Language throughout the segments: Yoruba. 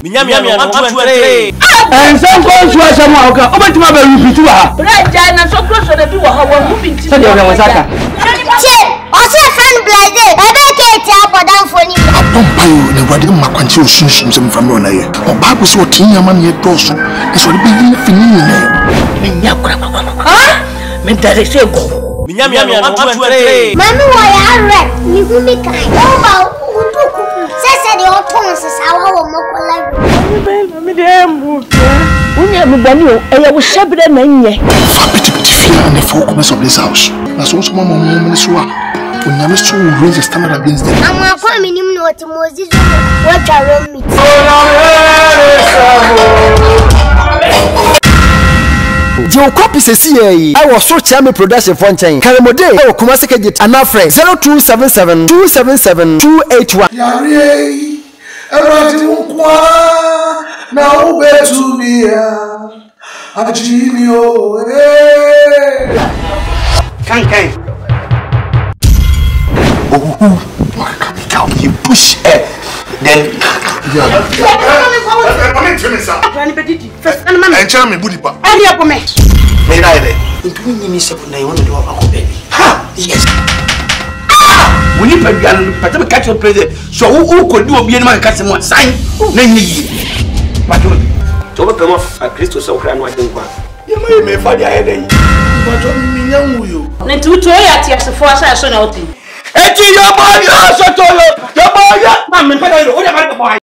Minyami 1 2 3. And some goes to some okay. Oba tima be repeat wa. Raja na so close na bi wo ha wo mu binti. Say dey we saka. Che, o se friend blaze. E be ke ti abodan foni. Don't buy the word in my country sunshim some from on here. O Bible so tin yaman ye doso. It's what be fini ne. Minyakura mama. Ha? Me dare se go. Minyami 1 2 3. Manu wo ya re. Ni hu mi kan. O ba uduku. Se de o ton se sa wa wo mokola. Me de mbu. Unya me bani o. E ye wo shebre na nye. Fa piti fear and the folk of this house. Na so so mama mo so a. Unyame so raise the standard against them. Ama kwa minim no ti Moses wo twa meet. Dio copy CCA. I was so charming production for chain. Karamode. I come as a get an afraid 0277 277 281. Yare. Eradi nkwa na ubetu bia. Ajini o. Kan. Oh, you push her. Then and tell me booty pa. May I then? Do me se na you want to do a baby. Ha! Yes. We need to but we catch your president. So who could do be man catch one sign? Na yi. But To be come off Christo so kra no adin kwa. You may father head then. But me nyamu you. Na tu to ya ti asefo asa so na oti. Eti your boy so to your boy. Man me pay you. O dey man boy.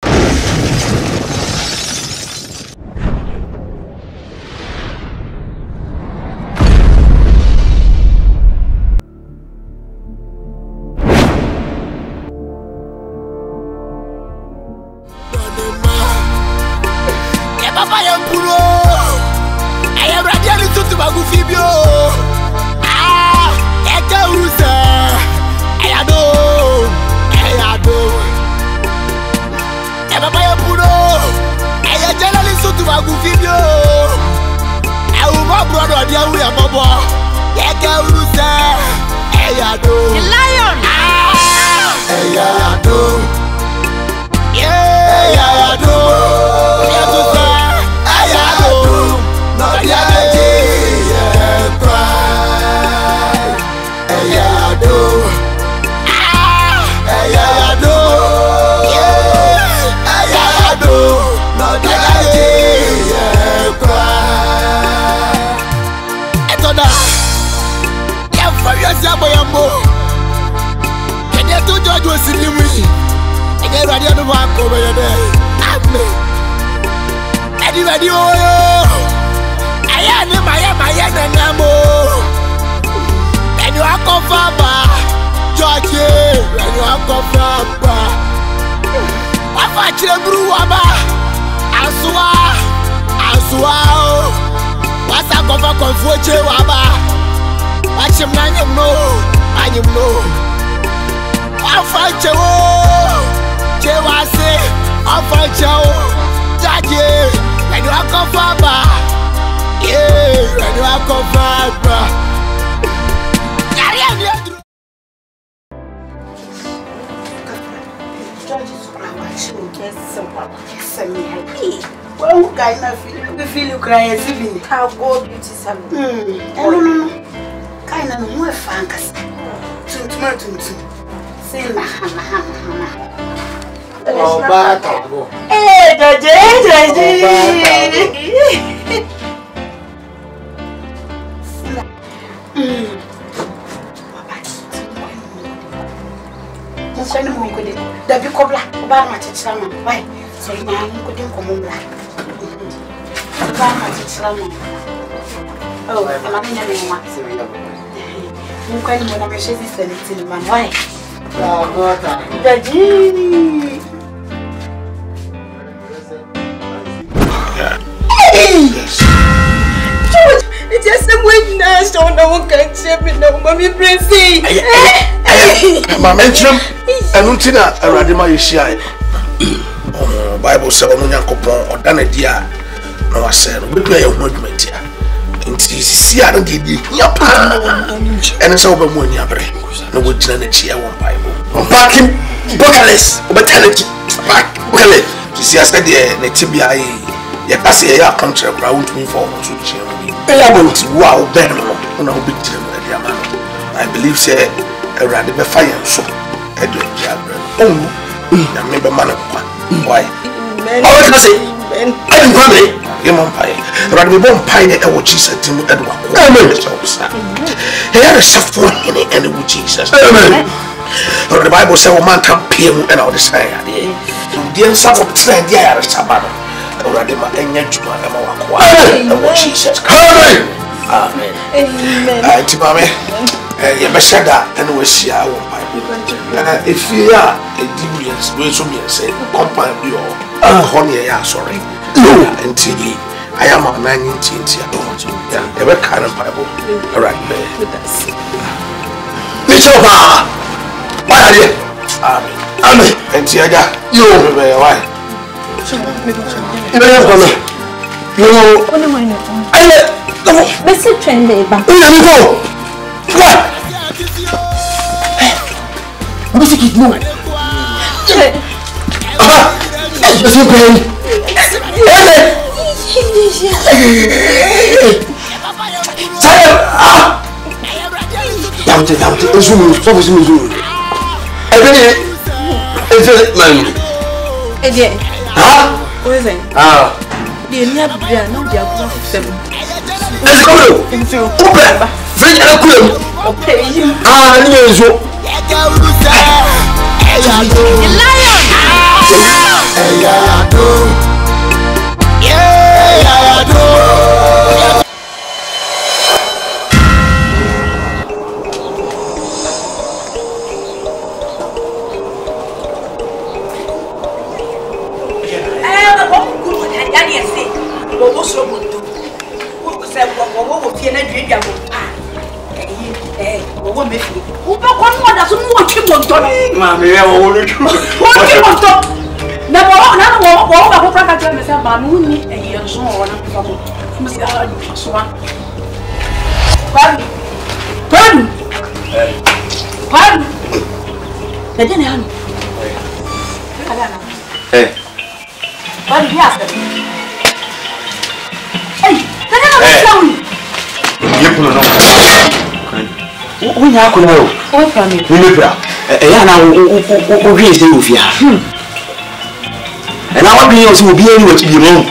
Anuntina Radima Yeshia. Bible said on Yankopon or Danadia. No, I said, we do a movement here. And see, I don't give you and it's over when you're brain. No, we're in a chair one Bible. Parking, Bocalist, Botanity, Back, see, I said, the tibia, you can say, I come to a round me for to change. I want to wow, Ben, on our big children, I believe, say, a random fire, so Edward Jabber. Oh, I remember man of one. Why? All I say, and family, your mom pie, rather be born pie, and what she said to me, Edward. Here is suffering in it, and with Jesus. Or the Bible says, man can pay him and all the side. The answer of trend, the Irish Sabbath. Already, my engine, and what Jesus. Amen. Amen. Timame, you must say that, and we see our pipe. If you are a devious, we should be say, company, you are honey, sorry. Until I am a 19th year old. Yeah, ever kind of Bible. All right, with us. Mitchell, why are you? Amen. And Tiaga, you why? Besi trende ba. What? Besi kit mo. Besi pen. Damte, esumu, so esumu. Man. Ah? What is it? Ah. The near bia no dia go for 7. Let's go. Open. Very cool. Okay. Ah, ni ezo. Mami, eu vou no chão. Yeah, now we stay with you. And I want to be able to be wrong.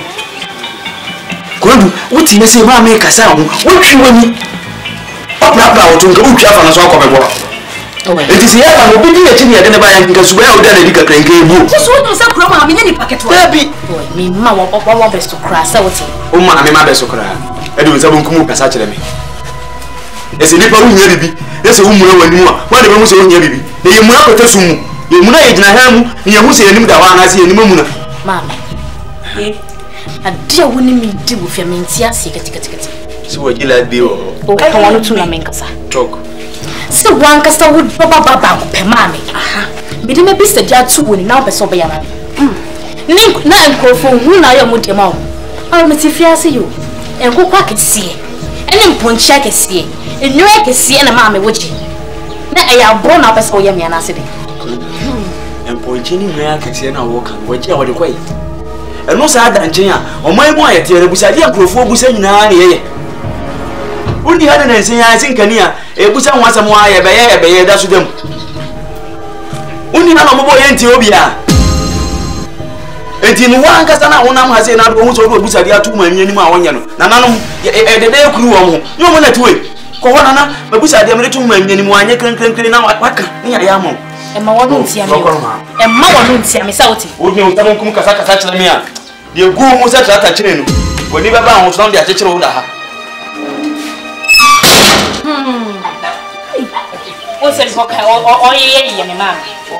What you say about me, Cassam? What you want? Up now to go to a soccer. It is here, I will be a chin and never because well done a bigger game. Just what was up from a mini packet? Me, Mamma, what best to crash out. Oh, my best to cry. I do some come up as such a me. As a little baby, there's a woman when you are. What the woman say, baby? You must have to you must have you must say, I see any moment. Mamma, a dear winning me do with your mintia secret. So, what you like, deal? Oh, I want to make us talk. So, one castle would Baba per mammy. Aha, but it may be said that 2 will now be so by a man. Link 9 call for who I am with your mom. I'll meet if I see you and go quack it see. And then point check it see. And you can see and a mammy would you. I have born up as Oyam and Acid. And pointing where I can see and I walk and watch out the way. And no sad than Jania, or my boy, beside you, before we say, Would you have an say, I think, Kania, a Busan was a wire by that's with them. Only have a boy Antiochia. And in one Casana, one has an out almost over Busadia 2 million anymore. Nanum, the day crew, you want to wait. Corona, but Busadia 2 million anymore. You can clean out what I am. And my one won't see me. And my one won't see me salty. Would you come Casaka touch me? You go almost at that chain. When you ever was on the attention of that. What's it for? Oh, yeah, mamma.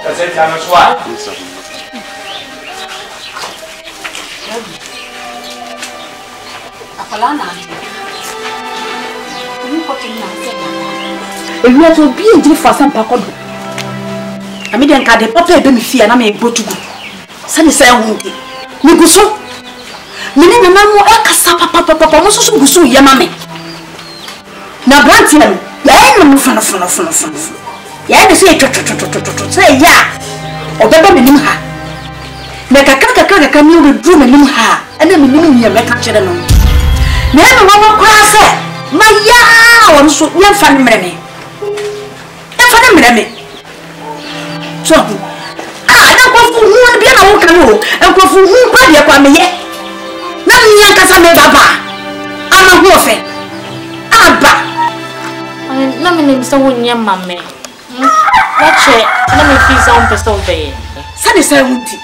If you are to be in for some pacodo, I mean, can the papa be me fear and I may go to go. Sunny say, you go so. Meaning the man will ask papa, most of so yamame. Now, Brantian, yeah, no fun. Yeah, they say, say, yeah, or better than her. Meka mi obi drum anim ha. Ena me nim nya meka kire no. Na me mama kwa se. Ma ya won so ye fa ne mre me. E fa ne mre me. So na ko fu hu bia na wo kan ho. En ko fu hu kwa de kwa me ye. Na mi ya kasa me baba. Ama hu ofe. Aba. Na me nim se wonya mame. Wache na me fi sa on person be. Sa de sa hunti.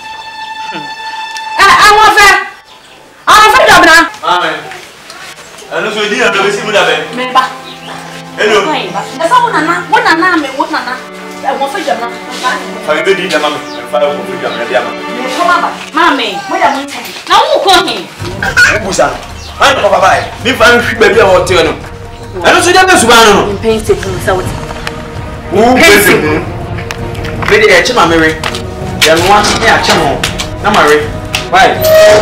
Awa dobna. Amen. Anu so di na be si mu da be. Me ba. Hello. Na sa wona na me wona na. E wo fa dobna. Fa be di da mama. Fa ko fu jam na dia ma. Me ko baba. Mame, Mo ya mo ntan. na wo ko he. Busa. Han ko baba e. Mi fa nhwi ba bia wo te no. Anu so dia be suba no. Pense fu sa wote. Wo pese mu. Be de e che ma mere. Ya no an e a che mo. Na mare. Bye.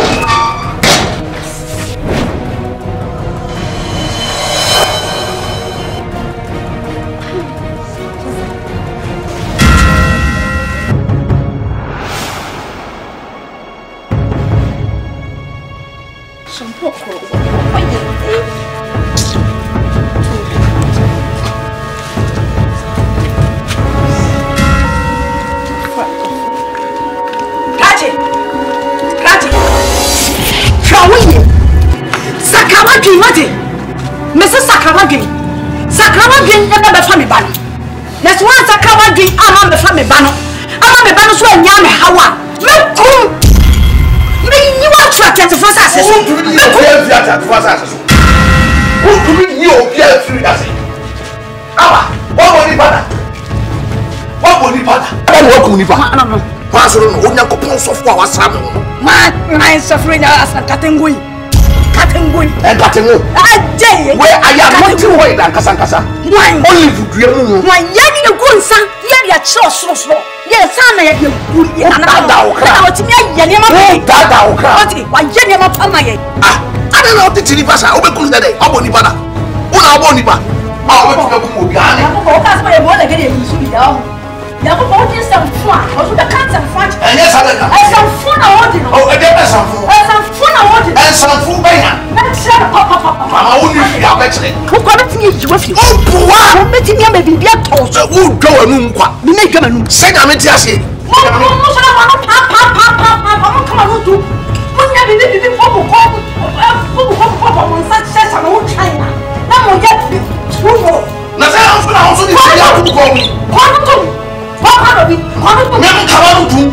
Sakrawadin na be fa me ba no. Na so wan sakrawadin ama me fa me ba no. Ama me ba no so anya me hawa. Me kum. Me ni wa twa 24 sase so. Me kum fi ata 24 sase so. Wo kum ni obi a fi ase. Aba, wo ni pada. Wo ni pada. Wo kum ni pada. No. Wa so no onya kopon sofo a wasra me no. Ma sofre na asa katengui. Katengo. Aje. We aya monti we dan kasa. Wan. Olive dua mu. Wan ya ni gunsa, ya dia chro. Ya sana ya dia guri na na. Dada okra. Na otimi ya ne ma. Dada okra. Oti, wa ya ne ma pama ye. Ada na oti tiri pasa, obekun dede, obo ni bana. Una obo ni ba. We tu ku obi ane. Ko ka so ye mo le gede yusu bi da. Ya ko mo ti sam fu a, o so da kan sam fu. Enye sale na. Sam fu na wodi no. O ede be sam fu. Sam fu na wodi. Sam fu be ya. Papa. Mama woni fi abekere. Ko ko na tinye jiwa fi. O buwa. Ko meti ni me bibia to so. Wo dwa wanu nkwa. Ni me dwa manu. Se na me ti ase. Mo so na wanu pa. Mo kama no du. Mo nya bibi fobu ko. Fobu mo sa sa mo China. Na mo ya tuwo. Na se na so ni se ya ku ko mi. Ko no tu. Me kama no tu.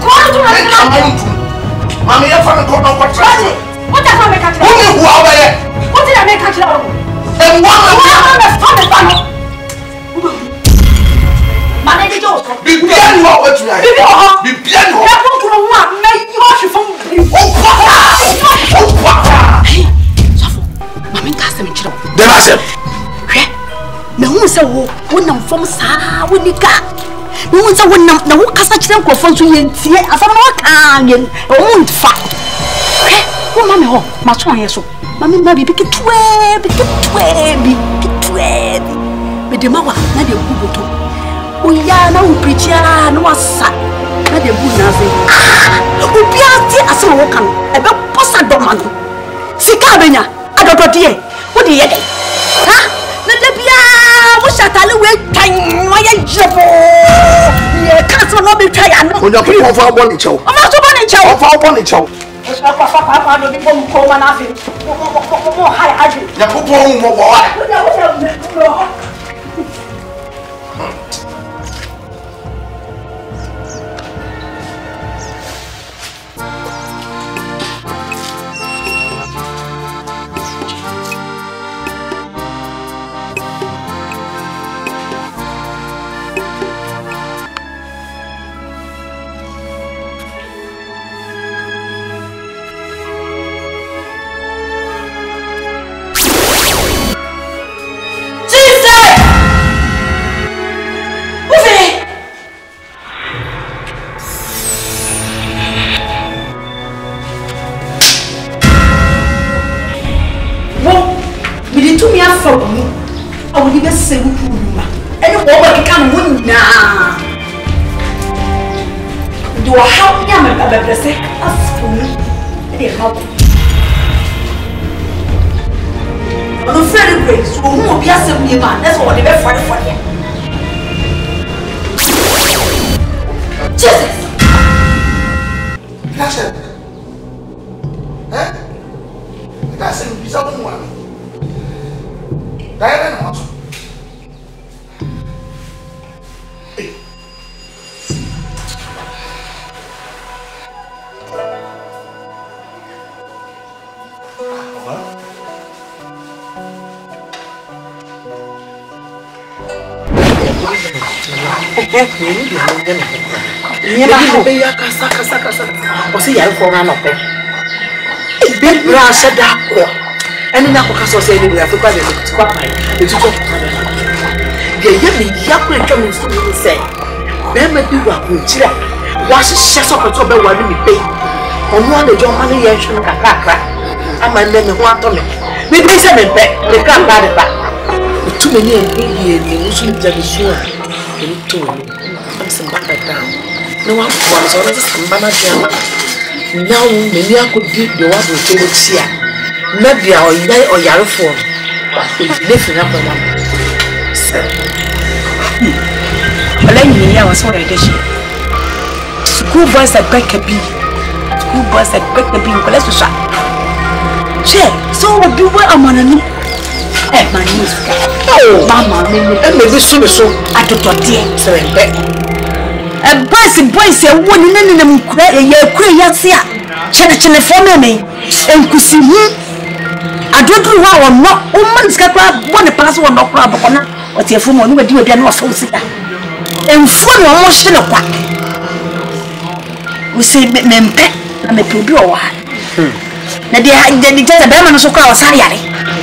Mama ya fa ko na kwa trace. What the hell make a Who you who are? What did I make a child? And one of them. Man, they don't. Be bien what you are. Be bien what. I want to want make you wash from. Oh, papa. Hey, Safo. Mama cast me chill. They must have. Na hu se wo wonam fom saa wonika na hu se wonam na wo kasa kire nkofo so yentie afam na waka yen o mu ntfa wo mame ho ma so an yeso mame ma bi kitwe me de mawa na de guboto o ya na wo preacher na wasa na de bu na fe obi ati asema wo kan e be posa do man sika benya adododie wo de ye de ha na de bia wo shatale we twan wa ye jebo ye kanso no be twa ya no Onya ko fa bo ni chew. o ma so bo ni chew Fa bo ni chew. Papa no bi bom ko ma na fe mo hai aju Ya ko bo mo bo wa. Do I help him and I say, ask for me? They help. I'm afraid of grace, so who will be asking me, man? That's what they're fighting for here. Jesus! That's it. Eh? That's it. It's a woman. Diana knows. Too many I'm some back down. No one was always some banana jam. Now, maybe I could give the one who came here. Maybe or yellow form. Lifting up a one. Well, I was what I did. School boys at Beckerby. School boys at Beckerby. Let's shop. Share. So, what do I want to know? My news. Oh, Mamma, maybe so. I don't know, dear. So, a boys, a woman in them cry a year, Chenna for me, and could see me. I don't know how or not. Woman's got one pass one or crab on what your phone would do again was so sick. And phone almost in a quack. We say, men pet, and a pure one. Now, they tell the Berman so called Sayari.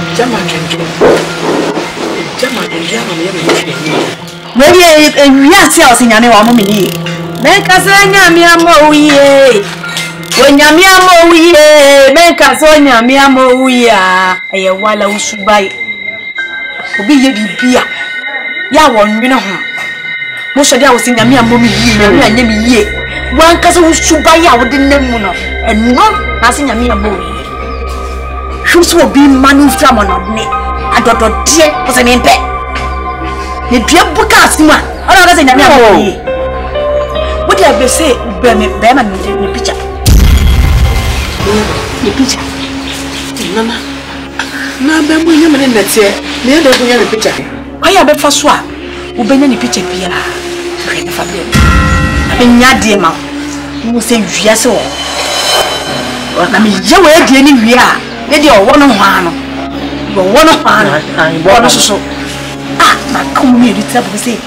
Maybe we are sales in any woman. Make us a yamiamo, ye. When yamiamo, ye, make us on yamiamo, we are a walla who should buy. Be ye beer. Ya won't be no harm. Most of them was in yamiamo, ye. One cousin who should buy out the name and not as in yamiamo. Shoes will be manufactured on me. I don't know, dear, was an impet. The dear Bucas, man. I don't know. What did I say? Beman in the picture. The picture. Mama. Now, Ben William in that year, near the picture. I have a first swap. Who been in the picture, Pia. Great family. I mean, ya dear mouth. You say, yes, or I mean, you were the enemy. Lady or one on one. But one of one so. Ah, my community to say.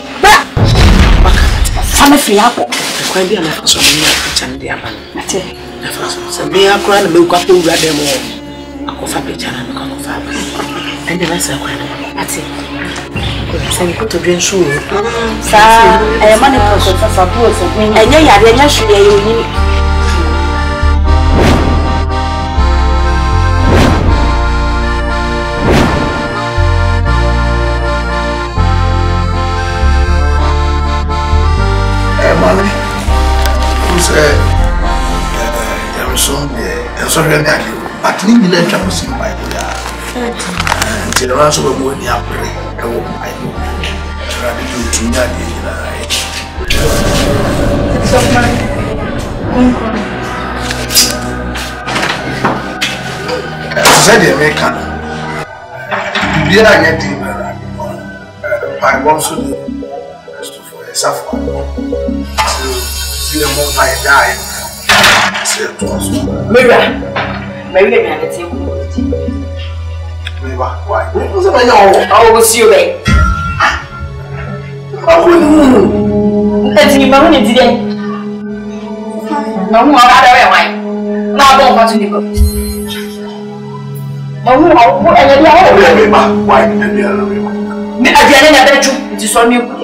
I'm a free apple. Quite be a man so many dear man. So me a grand milk up to them all. A coffee picture and a coffee. And the rest are quite that's it. So you put to drink soon. Sir, I am money for support. And you're sure. I'm sorry, but leave me let you see my dear. Until I answer when you are praying, I will buy you. Rather do to said the American. We are getting I want to do for a suffer. See a more I die. Maybe I can tell you. Why? I will see you there. Let's see my money today. No more other way. Now don't want to go. Why? I didn't just on you.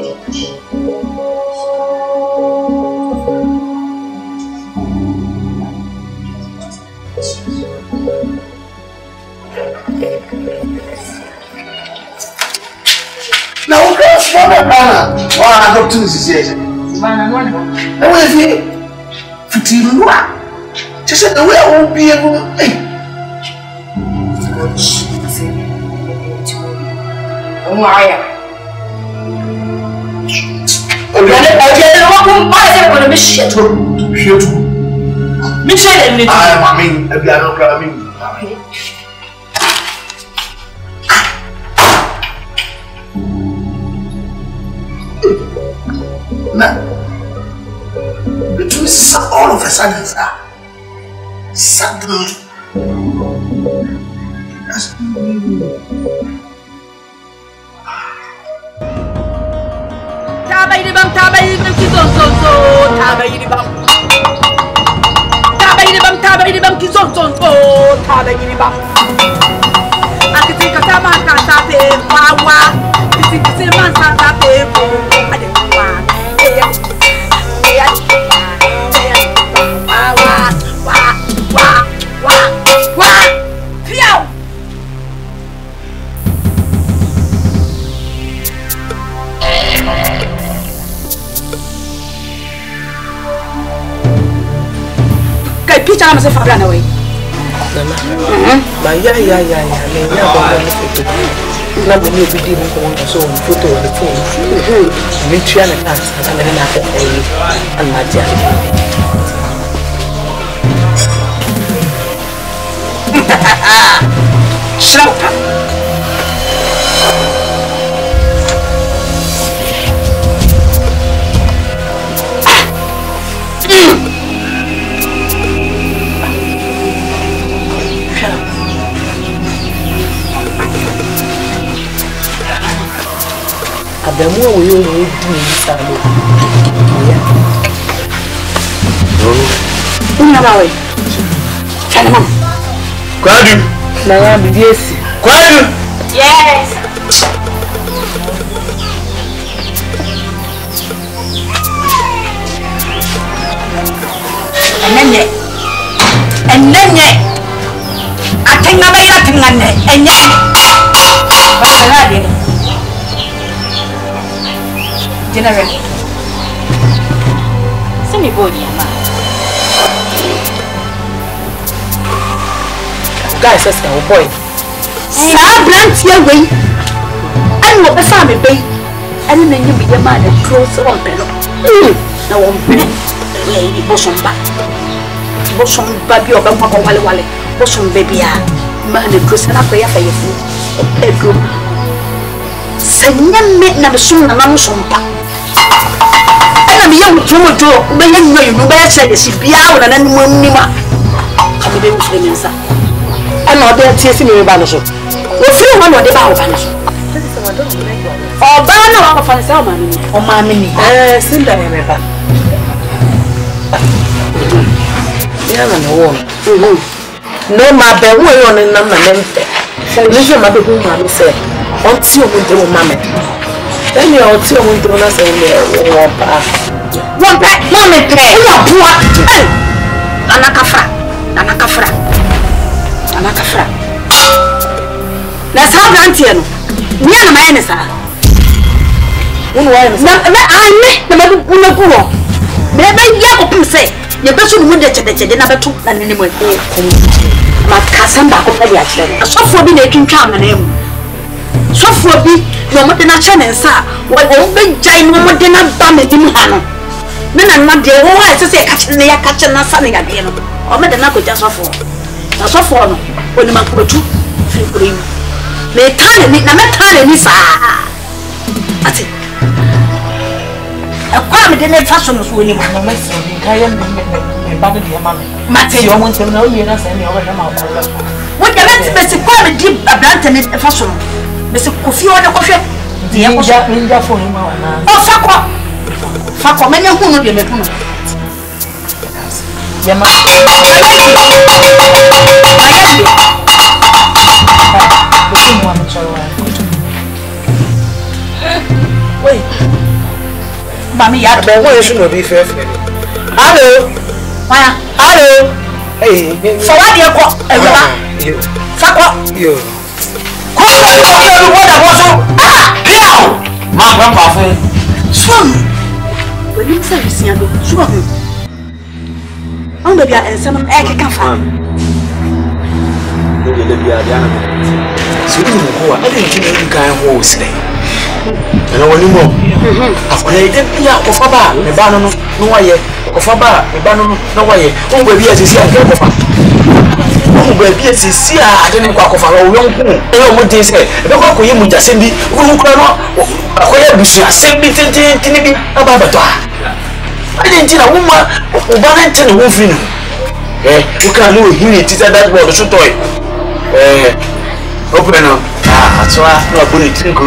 Now, I got to this. Yes, I will see. Timua. She said, the way I won't be able. Hey. All of a sudden, suddenly. I'm saying, run away. My yeah. Now we need to be dealing with so photo on the phone. Me try and ask, and then I and my dear. Shut up. The more we will do this, Yes. And then I think I'm nothing on it. And then General. Send me body, man. Guys, that's our boy. Brand here way. I will be family bay. And then you be a man that close on bellow. Now one lady bosom back. Bosom baby or Bampa Wale. Bosom baby, man, the close and up there for your food. Bedroom. Send them make number soon and I'm some back. I'm young to do, but you know, you better say this is beyond and then one nima. Come in with them inside. I'm not there chasing me about it. We'll feel one of the bow banish. Oh, Bano of a salmon, or mammy, send them ever. No, my bed, we're on a number. So, listen, my people, mammy said, until we do, mammy. Then you're two windows and one pack, mommy, play. Anakafra. Let's have Antiano. We are my enemies. I met the Mabuna. Maybe Yaku say, your best would the number 2 and anymore. My cousin back of the action. A soft for being a king charm and him. Soft for be no more than a channel, sir. What open giant no more than a damage in Hannah. Men and my dear, why to say catching the catching and sunning again? Or made another just for. That's all for no. When the man put 2 free. May turn it, never turn it, sir. That's it. A quality didn't fashion was winning my message. I am the bad of your mammy. Matty, you want to know you're not sending over them out. What the best quality a brand and a fashion. Mr. Coffee or the coffee? The Ninja for him. Oh, Fako, many who know the Metuno. Yama. Wait. Mammy, you are the way you should be fair. Hello. Hello. Hey, for what you call you? Fako, you. When you say, One baby and some egg can find. No, the lady Diana. So you go, I didn't think you can hold today. And I want you more. After I didn't be out of a bar, the banner, no way, of a bar, the banner, no way. Oh, baby, as you see, I go for. Oh, baby, as you see, I didn't go for a long time. I don't want to say, the walk with him with a Cindy, who can not. I wish I said, be thinking about the door. I didn't tell a woman who banned the wolf in. You can't know him, it is that word, so toy. Open up. That's why I'm going to drink.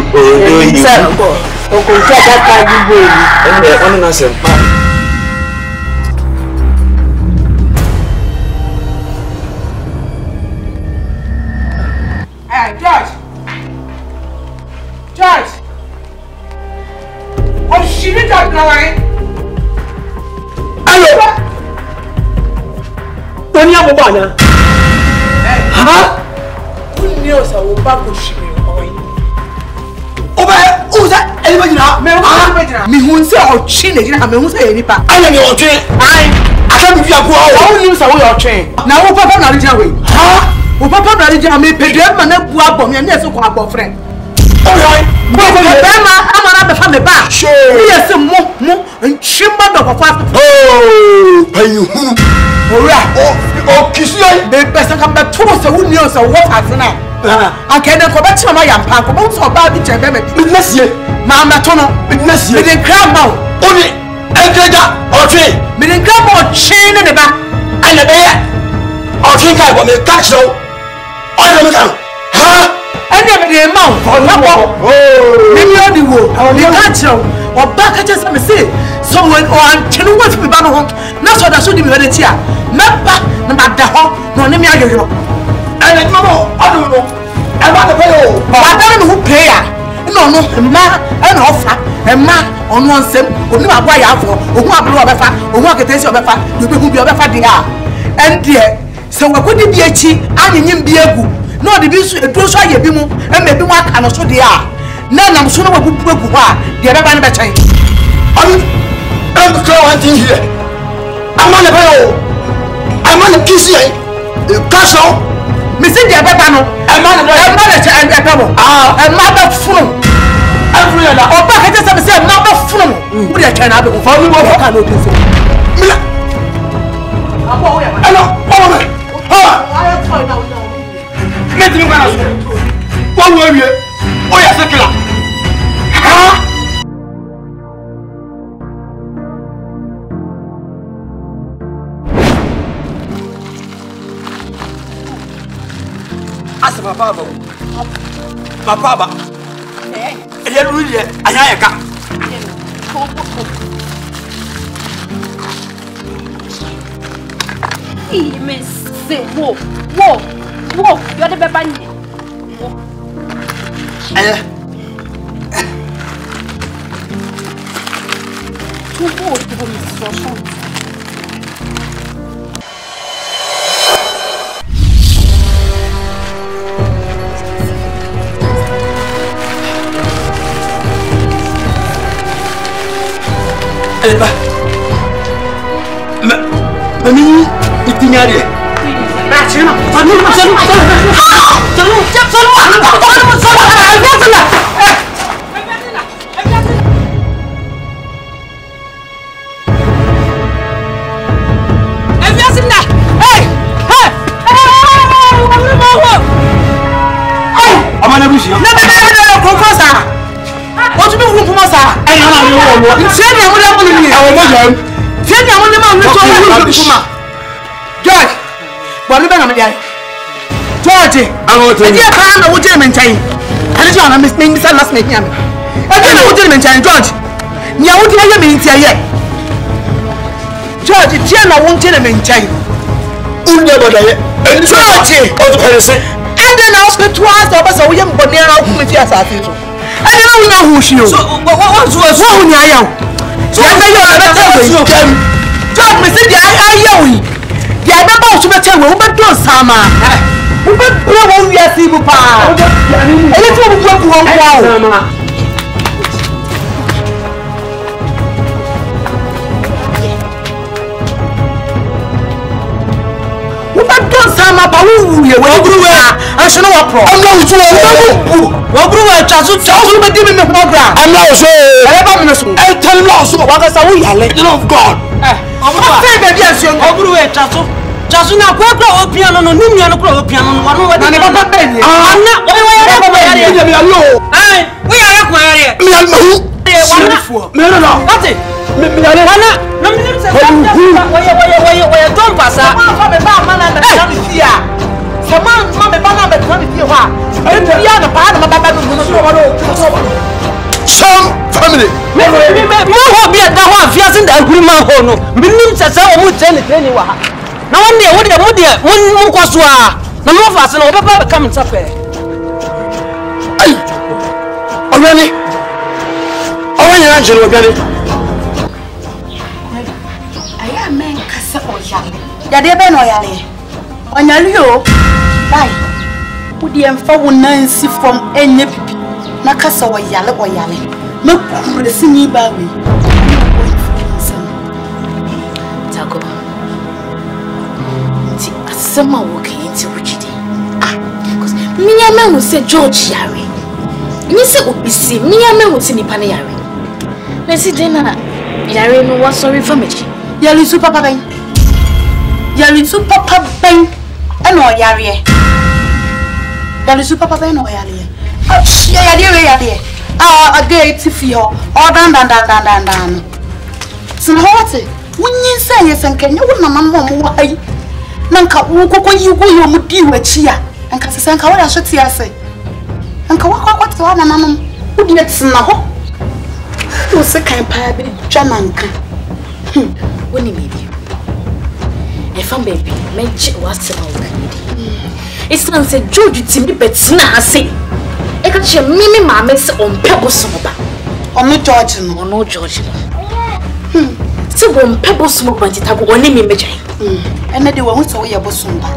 George! Oh, she did not know it. Hello! Tony Abubana. Huh? Who knows how Babu she will oil? Who's that? Anybody now? Me who say or chin, I mean, who say any part? I am your train. I can't be a poor. How news are your train? Now, who Papa Narija? Huh? Who Papa Narija may pay them and a boy, and yes, a friend. Alright. I'm another family back. Sure. Yes, more, and chimba of a oh, pay you. Oh, kiss you. The best come back to us, who knows what has now. I can't go back to my young papa, also about the gentleman. Bless you, Mamma Tono, bless you. Didn't grab out only a greater or tree. Didn't grab out chain in the back and the bear. Or think I want to catch so. I don't know. Huh? I never did a mouth or number. Maybe only wood or the catcher or back at just let me say. Someone or I'm telling what we ban home. Not so that should be ready here. Not back, no matter how, no name you. And I don't know. I want to pay you. I don't know who pay. No, ma, and offer, and ma, on one sim, or no, why I for, or who I blew up, or what it is of a fat, you will be a fat dear. And dear, so what could it be a cheap, and in be a good. No, the views to try your bimu, and maybe one can also they are. None I'm sure what would work, the other one better. I'm the crow hunting here. I'm on the pay. I'm on the PC. Castle. Missing the Babano, a manager and a pebble. Ah, a mother fool. Every other, or back at just say, not a fool. We are trying to have a phone. What can do? Let me go. What were you? Oh, yes, a killer. Huh? Asa papa ba ele ruye anya yeka Say, whoa, you're the baby. Too old to be so short. Mami, itinyari. Macam George, what are you doing? George, I want to get a wood maintain. I just want to miss me last night. I don't know what you maintain, George. You won't hear me yet. George, Jenna won't tell him in chain. George, and then I'll spend 2 hours of us a young banana with your assassin. I don't know who she is. What's wrong? So I know you're George, me say I know. The other boss to tell me what do sama. We will be a civil power. A little work wrong. don't sama pa wu ye we ogruwe anso no wapro amla uso wo ogruwe chasu be di me ho bra amla uso e ba me so e tell me uso wa ka sa wo yale of God ogruwe say be dia so ogruwe chasu na kwa kwa opiano no nimia no kwa opiano no wanu wa na ne baba be ni ana wo yare ko yare mi alo wo yare ko yare mi almahu me no ati me yare wana no mi se wo don pasa ma be ba mana na na fia sama ma be ba na be na fia wa e fia na pa na baba no so wa some family me ho bi da ho afia sin da aguri ma ho no minim sese o mu training wa na won de mun kwaso a na mo fa se na baba be kam tafe ai ọ̀rẹ́ni ọ̀rẹ́ni na jere ọ̀rẹ́ni aya men kase oyale ya de be na oyale onyale yo bai udi emfa wonansi from enye pipi na kase oyale na kuresi ni ba we tako ti asema wo kan ti wujide because minya me hu se George yare ni se obisi minya me hu se nipa ne yare na si den na yare no wa sorry family yare su papa ben eno yare yare su papa ben no yare yare again ti fi ho dan sin hote wunyin say yesenkenye wona mamma mo wai nanka wo kokko yi go yo mu di wachi a anka sesen ka wora so ti ase anka wa kwa ti wa nanam wudi na tsina ho wo se kan pa be twananka woni mebi e fam baby menche wase ma wo kanidi it's not say George ti mi betina ase e ka che mimi ma me se on pebo so ba ono George no se won pebo so ba ti tago oni mi mejan ene de wo so ye bo so ba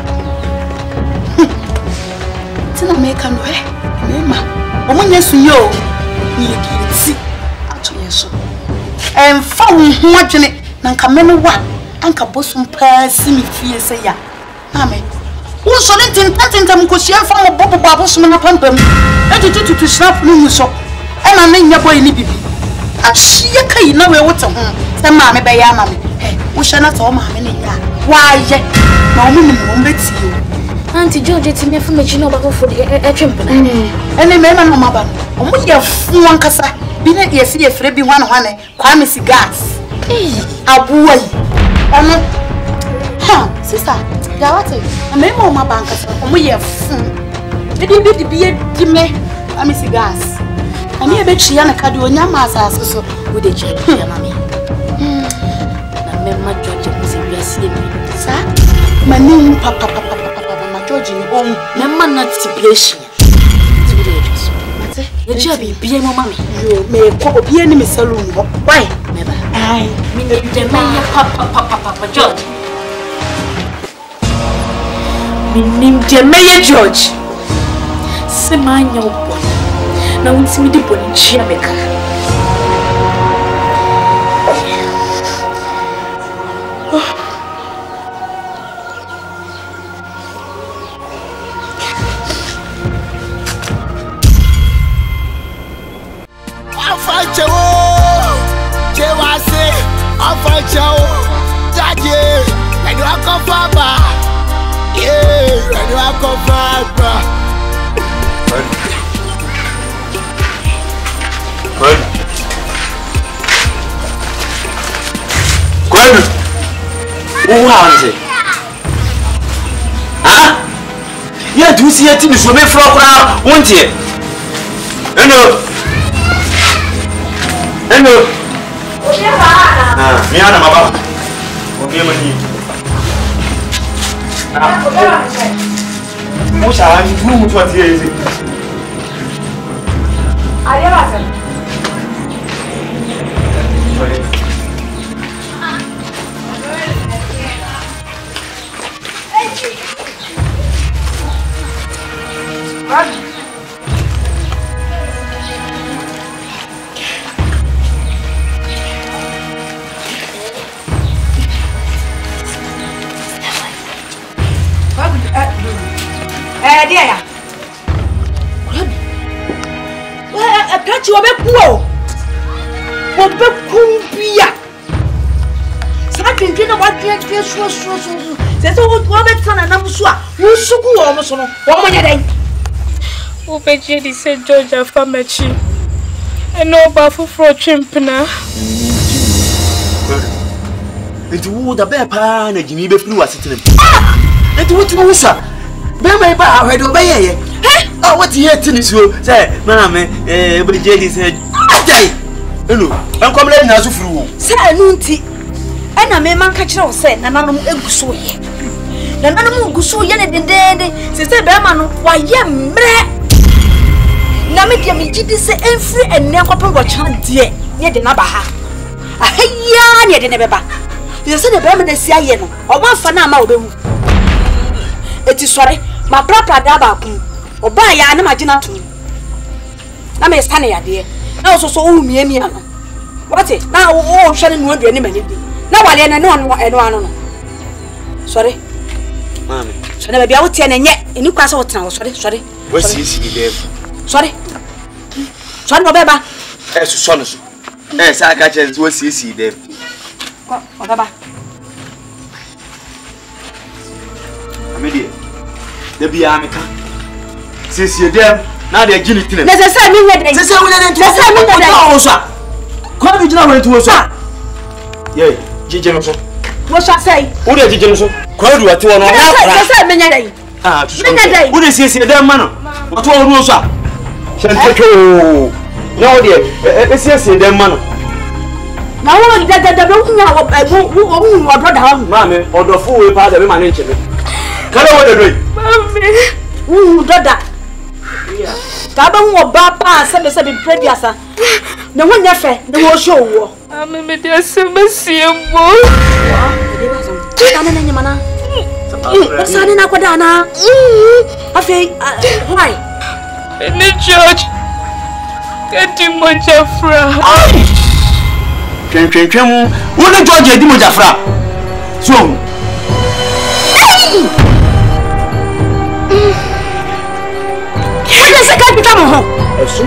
tina me kan do me ma o mo nyesu yo ni ti ato yeso fa wo ho adwene na nka me no wa anka bo so pa si mi fie se ya amen wo so ne tintatintam ko sia fa mo bobo babo so na pampam tutu snap no mu so ena na nya boy ni bibi achie kai na we wote ho se ma me be ya ma me wo hye na to ma me ne ya wa ye na o mu ni mo mbeti o anti George ti me fu me chi no ba ko fu e twempena ene me ma no ma ba o mu ye fu ankasa bi na ye fi ye fre bi hwan hwan kwa me si gas abuwa yi ono ha sister ya wate ame mo ma ba ankasa o mu ye fu e di me ami si gas ani e be chi ya na kadi onya ma asase so wo de chi ya na me na me ma George mo se wiase mi sa mani papa ma George ni on me ma na tibration ti bi de so mate e ji abi bie mo ma me yo me ko obi ani me salon ho why me ba ai me ne de me ya papa George me nim de me ya George se manya obo na unti mi de boni chia meka si yeti mi so me fro kra wontie eno obi ba mi ana maba obi mani obi ba mo sha ni mu to tie ezi ari ba se kachi obekuo obekumbia sa twentwe na wadwe so se so wo betana na musu a musuku wo mo so no wo mo nya dai o beje di se George afamachi eno ba fufuro chimpna Enti wo da be pa na Jimmy be funu wasetene enti wo tinu wusa be mai ba ahwede obeyeye ah what here tini so say mama beje di se atai eno enkomle na so furu wo se anu nti ena me man ka kire wo se nananom eguso ye nananom eguso ye ne dendende se be ma no wa ye mre na me dia me gidi se enfri enne kopon go chan die ye de na ba ha ahya ne de ne beba ye se de be me na si aye no oba fa na ma obehu eti sore ma prapra da ba kun oba ya na magina to na me sta ne ya de na so so o mie mie no wate na o hwere no aduane mani bi na wale na no ano no sore mama so na ba bia wote na nye eni kwa so wotena wo sore wasi de sore no beba so no so sa ka che wasi de o beba amedi de bia ameka sisi dem na de gini tine na se mi nyede se wo nyede to se mi nyede o so ko bi jina wo to so ye jije no so wo sha sei wo de jije no so ko du ati wo no se mi nyede ah tu so wo de sisi dem ma no wo to wo so Shanteko. No de sisi dem ma no na wo da be kunya wo brother ha mama odofo we pa da be ma ne nchebe kala wo de doi mami dada yeah ka ba wo ba pa se be prediasa na wo nya fe na wo show wo mami me dia se mesiembo ta na nya mana sa ni na kwada na afi why ni George kati moja fra twen wo ni George di moja fra so What is it become home? Eso.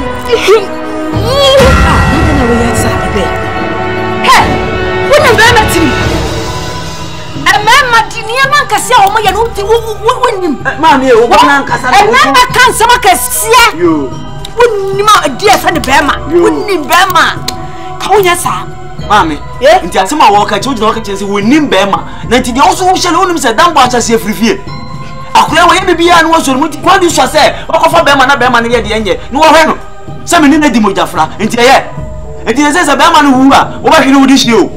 Hey, what a vanity. A man Martinia Macasia, or my winning. Mammy, one Casa, and never can some Cassia. You wouldn't a dear friend of Bama. You wouldn't in Bama. Oh, yes, sir. Mammy, yeah, and some walk I told you, we name Bama. Nanti also shall own himself down watch us here free. Akula we be bia no so muti kwadu so se okofa be ma na be ma ne ye de enye no wo hwe no se me ne di mojafra enti ye enti se be ma no wu a wo ba hwe no wudi hie o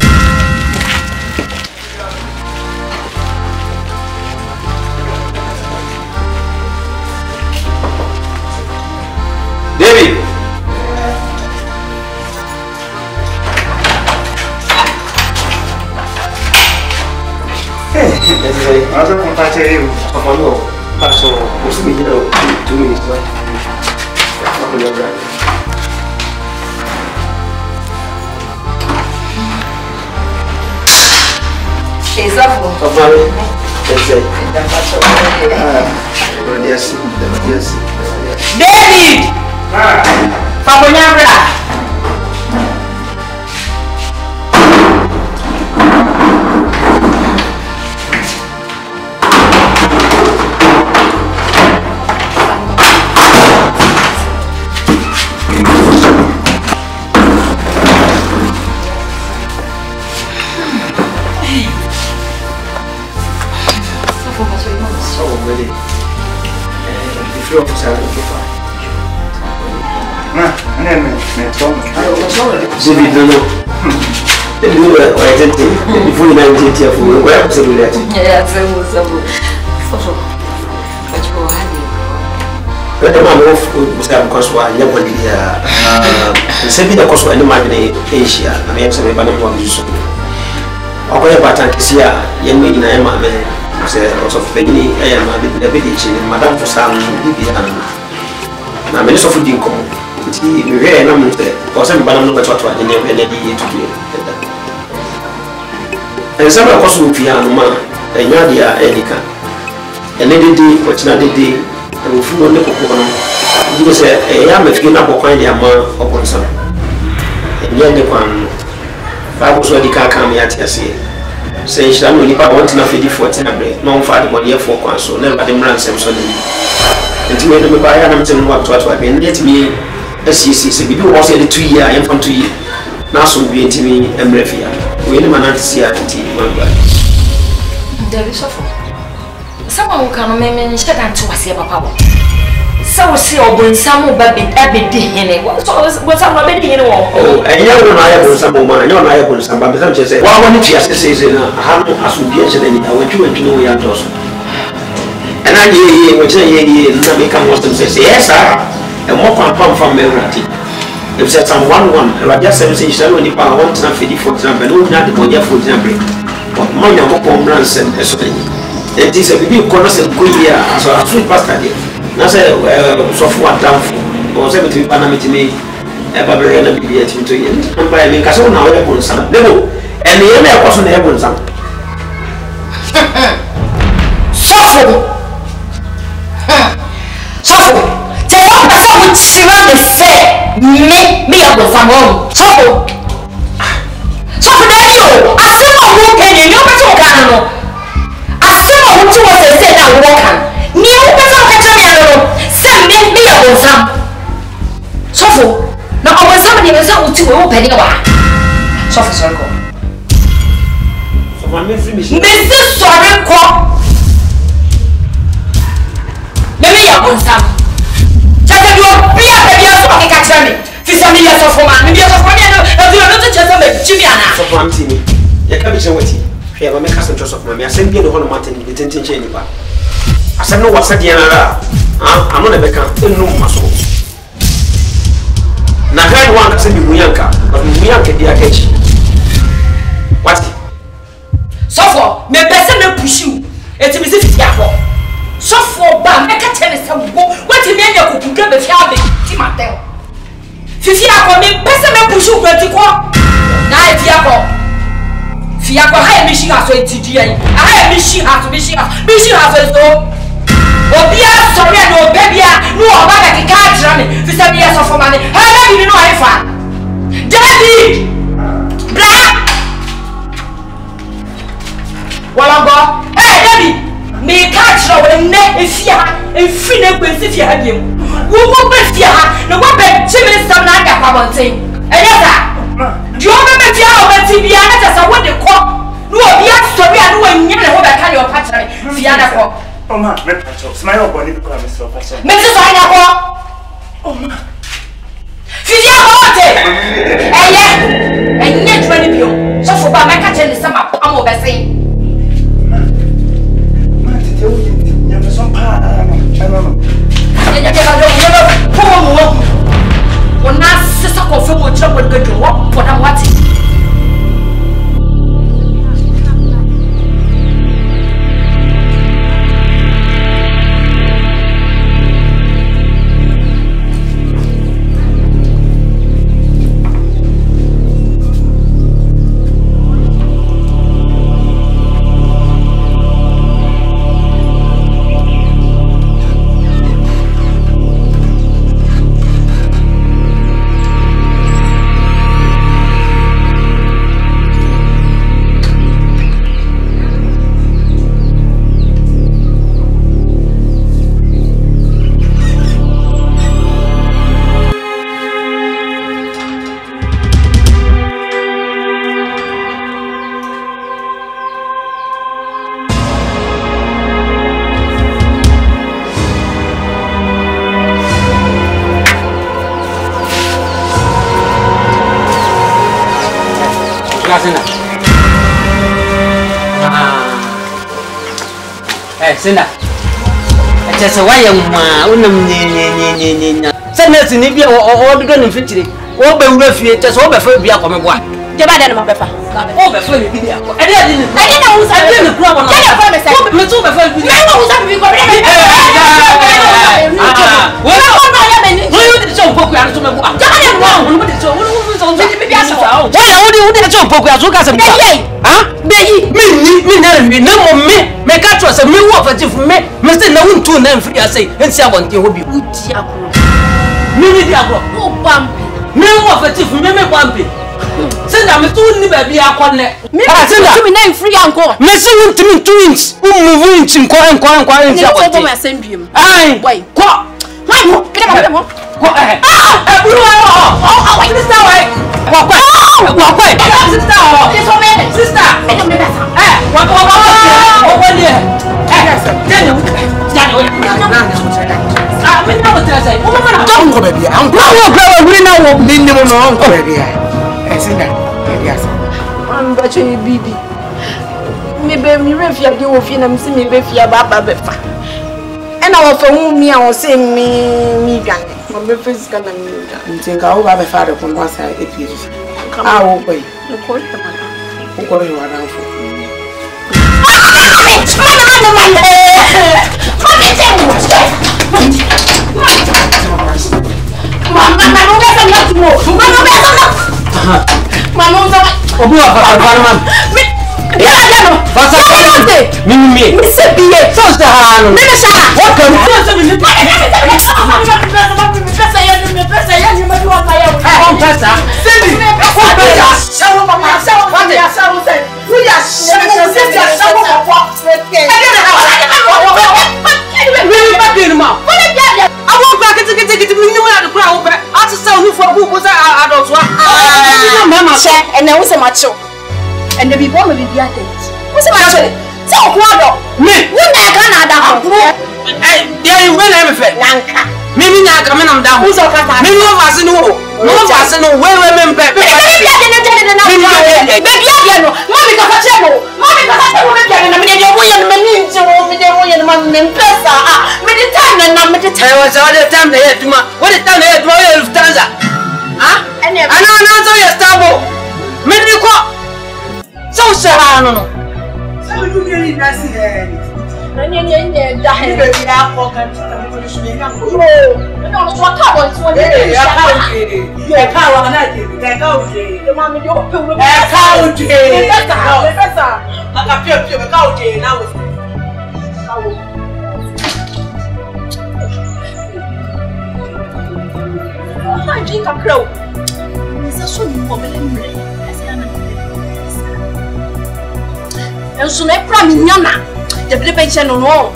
David Ada contact aí, só falou, passou os meninos, tudo isso, né? Vou lembrar. Exato. Só falou, esse aí. Agora dia sim, David! Vamos lembrar. David no David no o agente before na agente ya fu ko ya kusema ile ati sabu so kacho hadi kada ma mo musa ko so anya ko dia sebi da ko so ani ma ne Asia na ya sabe bana ko ndu so ko ya batan kisia yan me ina ma me se o so feni ya ma bi da bi chi madam fo sam bi na me so fu din ko ti we na mo te ko se bana no ko to ani ne di to di en sama ko so fi anu ma enya dia elika ene dede ko china dede e wo fu no ne kokko no because I'm a few number coin the amount upon some. And yet the one Bible so the car come here to see. Say she don't need want to feed 14 break. No father one year for console, never the brand same son. And to me to buy and I'm telling what I've been let me SCC be was the 2 year I am from 2 years. Now so be to me and Brefia. We never not see a one guy. There is of someone who can make shut down to us, Papa. So, see, or when some baby, what's up, baby, you know? Oh, and you know, I have some woman, you know, I have some, but I'm just saying, well, when she says, I have no association, I want you to know your toss. And I hear what you become most of them say, yes, sir, and more from Melrati. If said some 1 I just say, she said, only power 150 for example, no, not the money for example. But money of home runs and so it is a big corners and good year as a sweet pasta. Now say so for what down or 70 Panama to me ever very and be at him to you. And by me Casso now upon some devil and the other person upon some. Suffer! Suffer! Tell us how much she rather say me up with some home. Suffer! Suffer that you! I see my work and you know what you can. I see my work was a set that walk. New person catch me send me about some. Suffer! Now I was somebody was out to open it. Suffer circle. So my Mrs. Sorry Cop. Let me have one some. Just a little be a baby of fucking catch me. This is me as a woman. Maybe as a woman, and you are not just a Juliana. So one team. You can't be so witty. We have a mechanic of my I send you the whole mountain with the tension. I said, no, what's at the end of that? I'm not a beckham, no muscle. Now, I want to send you Muyanka, but Muyanka, dear catch. What? So for me, person will push you. It's a visit. So for Bam, I can't tell you some what you mean you could get the family. Timatel. Fifiako, me, person will push you. Now, if you are high mission as well, TGA. I have mission as mission as well. Obia sorry no baby no obaga ki ka jira me fi say yes of money how baby no ifa daddy bra wala go hey daddy me ka jira we ne efia efi ne kwesi fia biem wo go be fia no go be chime sam na ga kwabonten eyesa di o be fia o be ti bia na tesa wo de ko no obia sorry no wanya ne ho be ka ne o pa jira fia na ko. Oh ma, me pacho. Smile up on it because I'm so pacho. Me so I na ko. Oh ma. Fidi abote. Enye dwani bio. So for ba me ka tell sama am obese. Ma tete wo ya me so pa no. Ya ke ba do ko mo. Ona sisa ko fe mo jira ko gadu wo poda wati. Sina. Just why unam ni. Sina sini bia o do no fitiri. O be wura fie just o be fa bia ko me boa. Je ba de no be fa. O be fa bi bia ko. E dey ni. E dey na usa bi ni kura bona. Je na fa me say. Me tu be fa bi. Me na usa bi ko. Wo na ya me ni. Wo you dey so poku ya so me boa. Je ba de no. Wo dey so. Wo bi bia so. Wo dey so poku ya so ka se boa. Ah? Beyi. Me na mi na mo me ka tro se me wo fa ti fu me say na won tu na mfiri ase ensi abonte ho bi. Udi akuru. Mimi diabo. Oh pampi. Me wo fatif me pampi. Senda me tu ni ba bia akone. Senda. Tu me na free anko. Me se wuntimi 2 inch. Move inch nko Ni ko bo ma sendiem. Ai. Wai. Ko. Wai mo. Kede mo. Ko buru oh. Sister wai. Wa sister oh. Sister. Wa ni. Don't go baby. I'm going now. Minimum no baby. Sinda. Yes. I'm batching bibi. Maybe me refia di wo fi na me se me be fia baba befa. E na wo fa hu mi a wo se mi dwane. Mo be physical na mi dwane. Ntinga wo baba fa de ko no sa epi. Ah wo boy. No ko he ma. Wo ko re wa dan fo. And I was a macho. And the people will be at it. What's a macho? So, what? Me, you make another. Yeah, you will have a fit. Nanka. Mimi na kama na mdamu. Who's a cat? Mimi wa fasino wo. Mo fasino wewe membe. Baby, no. Mommy ka fachemo. Mommy ka fachemo me bia na me dey wo ye me ni nti wo me dey wo ye ma me pesa ah. Me dey time na me dey time. Wa za dey time na ye duma. What the time na ye duma ye Lufthansa. Ah? Ana so ye stable. Me ni ko. So sha no no. So you really nasi eh. Nye da he. Baby na ko kan ta mo ni shumi kan ko. No, so ka bo nti wo dey. Ya ka o je. Ya ka wa na je. Ya ka o je. The mommy dey open with. Ya ka o je. Pesa. Aka pio ka o je na wo. Ma drink a crow. Nsa so ni mo bele mre. Enso na pra mi nyana. The bele channel no.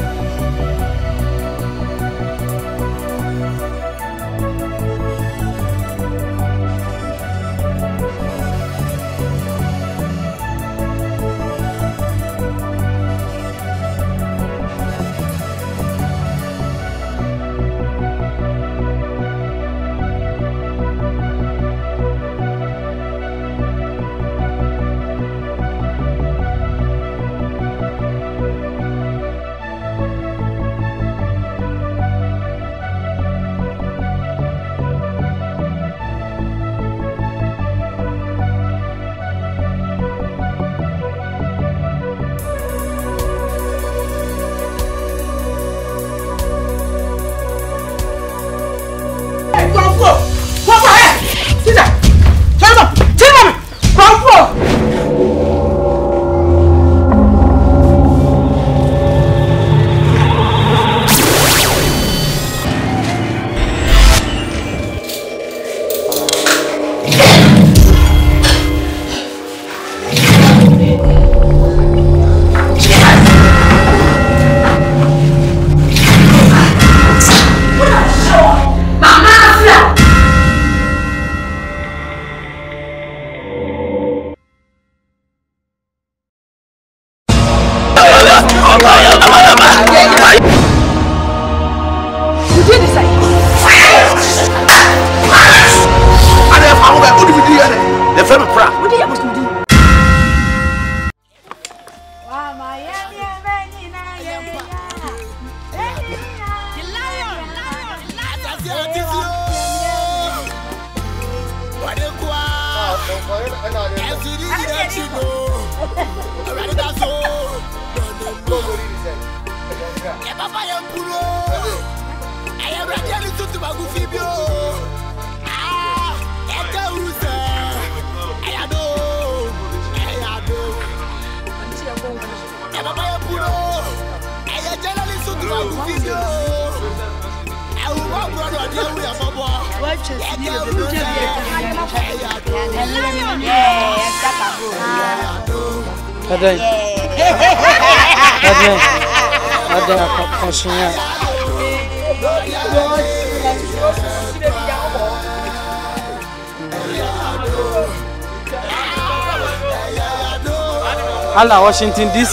I will walk around here with a Alla Washington DC.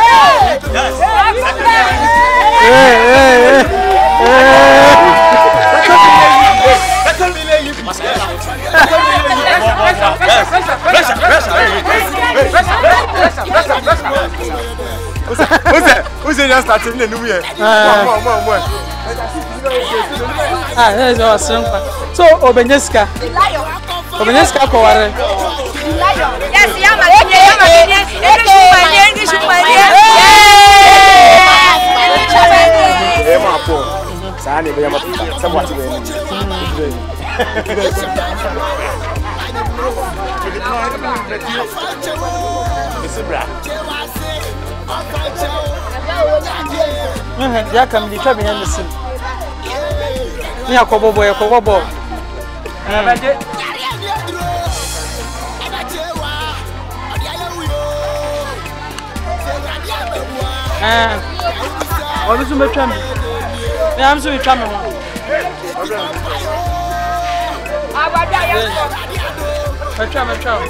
Who's just starting the new year? That's awesome. So, Obenyeska Koware. Yes, Yama. Ya kam di kabi na nsin. Ni akobobo yakobobo. Onu su metwam. Me am su metwam ho. Abada ya so. Metwam.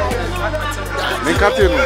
Me katenu.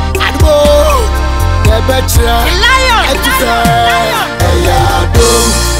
Lion!